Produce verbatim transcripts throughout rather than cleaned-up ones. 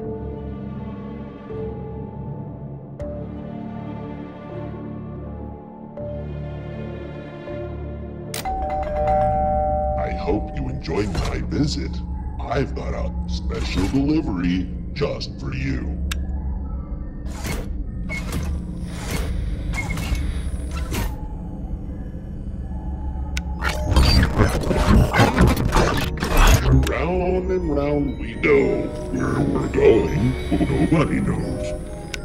I hope you enjoyed my visit. I've got a special delivery just for you. Round and round we go. Where we're going, nobody knows.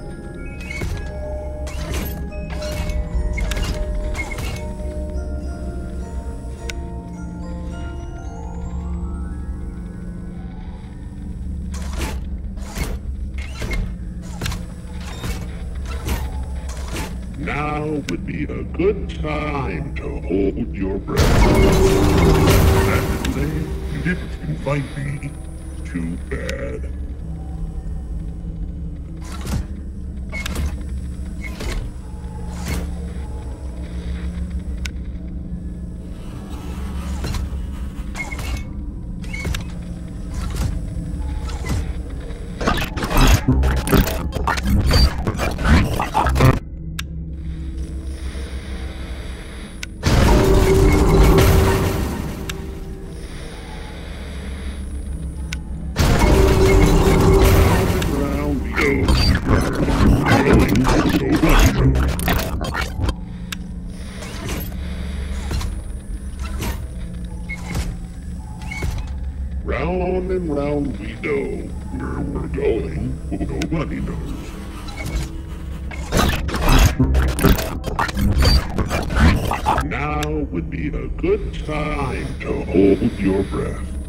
Now would be a good time to hold your breath. Sad to say, you didn't invite me. Too bad. Round and round we go. Where we're going, nobody knows. Now would be a good time to hold your breath.